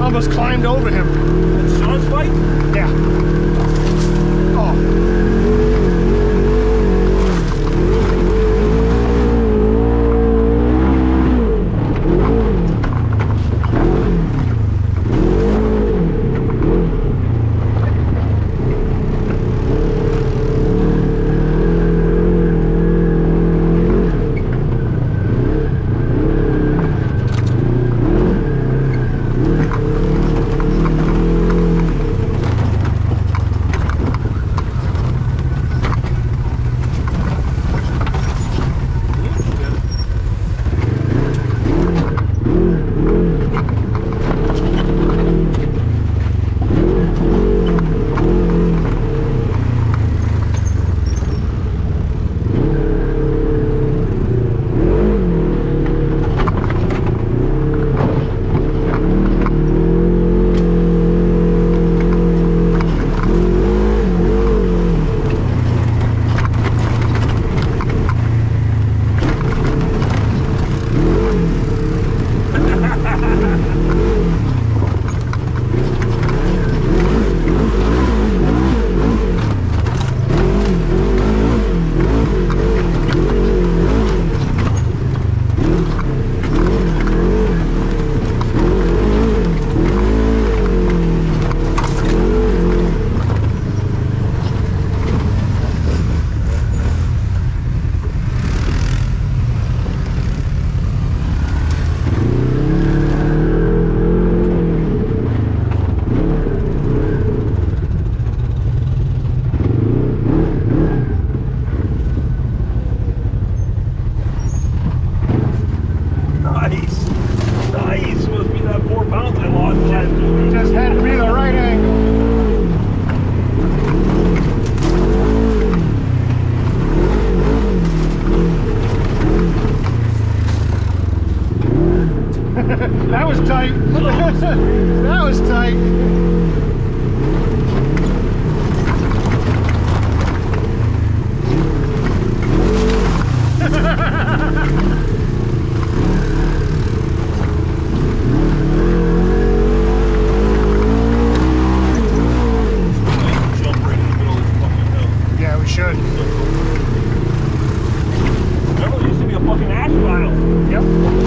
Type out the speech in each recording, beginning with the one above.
almost climbed over him. That's Sean's bike? Yeah. Oh. That was tight. That was tight. Jump right in the middle of this fucking hill. Yeah, we should. Remember, there used to be a fucking ash pile. Yep.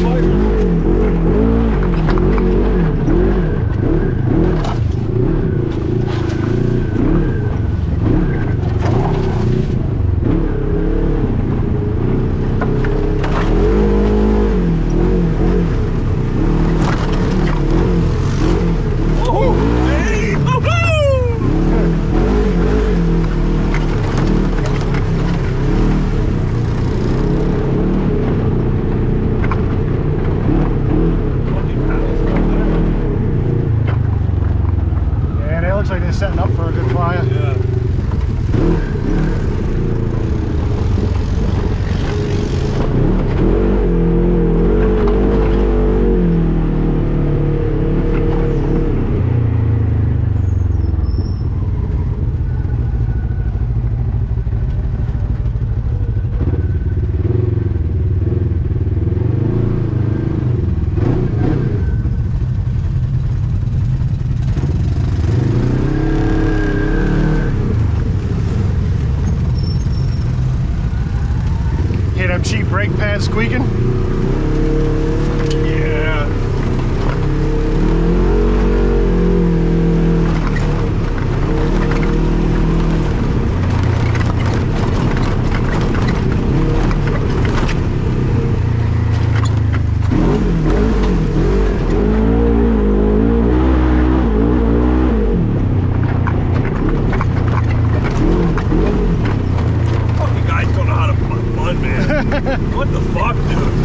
Looks like they're setting up for a good fire. Yeah. Hear them cheap brake pads squeaking? Yeah. Fucking guys don't know how to fun, man. What the fuck, dude?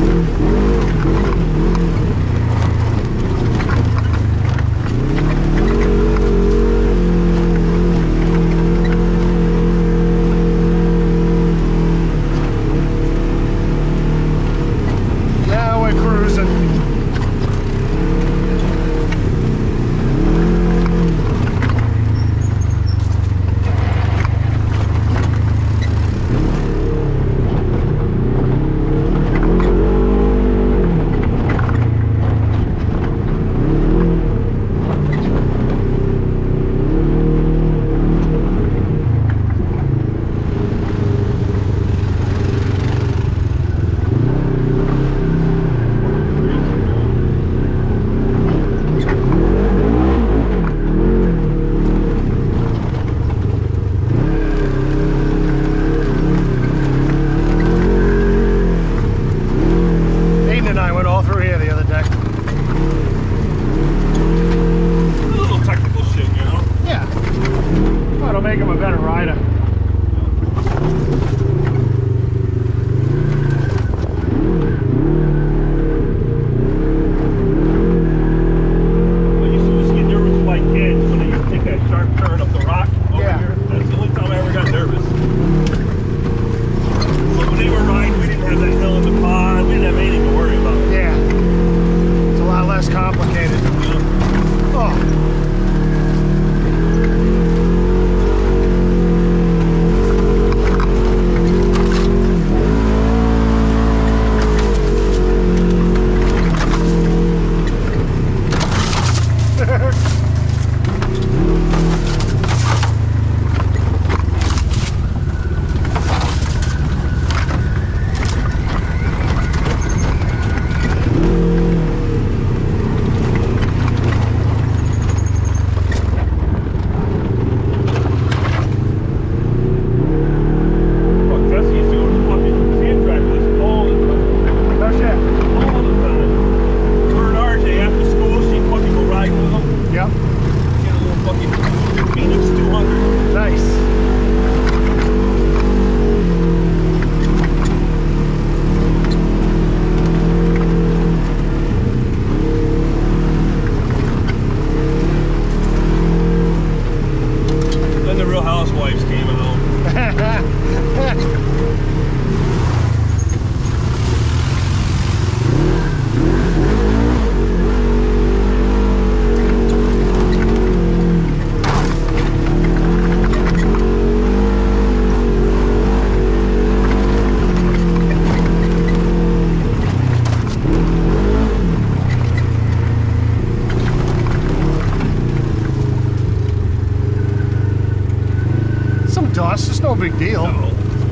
Dust, it's no big deal. No.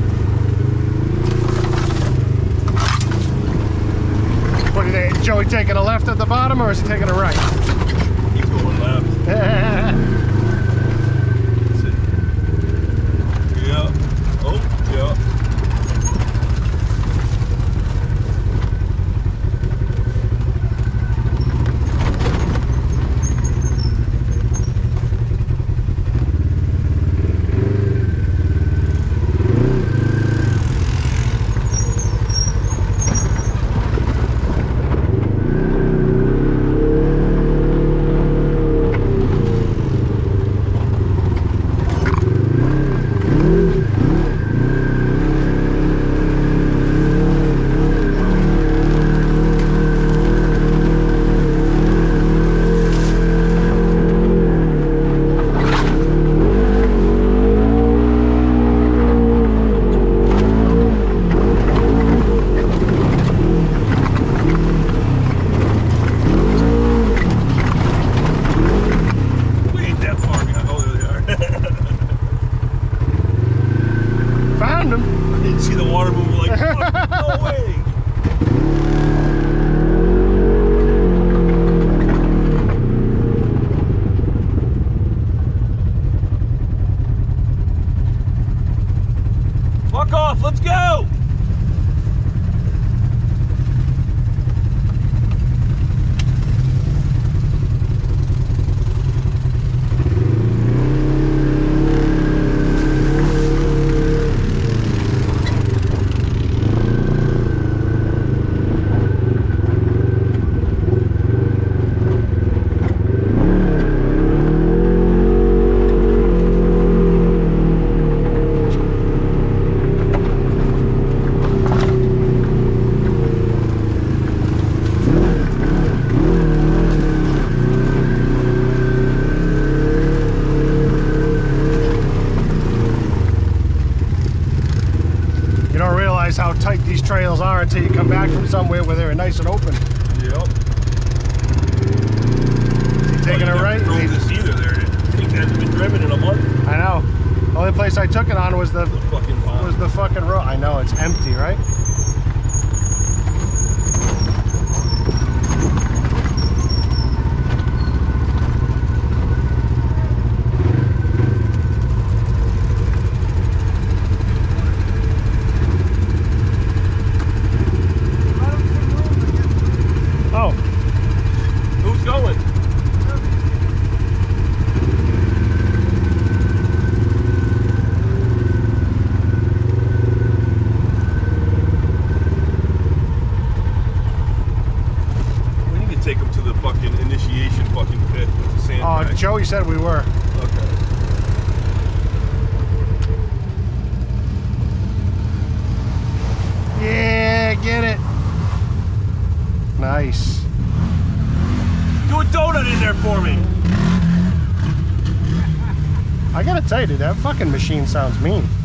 What do you think? Joey taking a left at the bottom or is he taking a right? He's going left. Yeah. Oh, yeah. See the water move like, fuck, no way. Fuck off, let's go. How tight these trails are until you come back from somewhere where they're nice and open. Yep. Taking it right? Drove this either there. I think it hasn't been driven in a month. I know. The only place I took it on was the fucking road. I know, it's empty, right? Take them to the fucking initiation fucking pit with the sand. Oh, Joey said we were. Okay. Yeah, get it. Nice. Do a donut in there for me. I gotta tell you, dude, that fucking machine sounds mean.